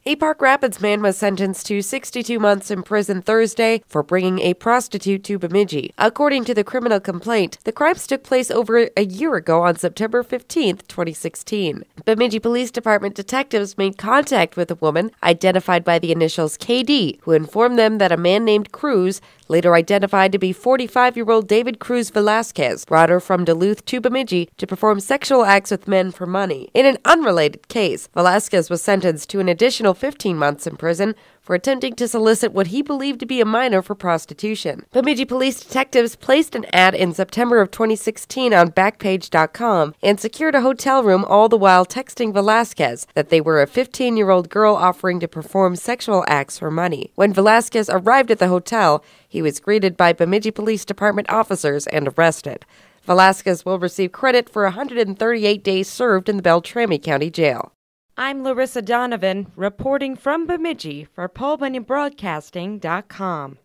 A Park Rapids man was sentenced to 62 months in prison Thursday for bringing a prostitute to Bemidji. According to the criminal complaint, the crimes took place over a year ago on September 15, 2016. Bemidji Police Department detectives made contact with a woman identified by the initials KD, who informed them that a man named Cruz, later identified to be 45-year-old David Cruz Velasquez, brought her from Duluth to Bemidji to perform sexual acts with men for money. In an unrelated case, Velasquez was sentenced to an additional 15 months in prison for attempting to solicit what he believed to be a minor for prostitution. Bemidji police detectives placed an ad in September of 2016 on Backpage.com and secured a hotel room, all the while texting Velasquez that they were a 15-year-old girl offering to perform sexual acts for money. When Velasquez arrived at the hotel, he was greeted by Bemidji Police Department officers and arrested. Velasquez will receive credit for 138 days served in the Beltrami County Jail. I'm Larissa Donovan, reporting from Bemidji for PulpanianBroadcasting.com.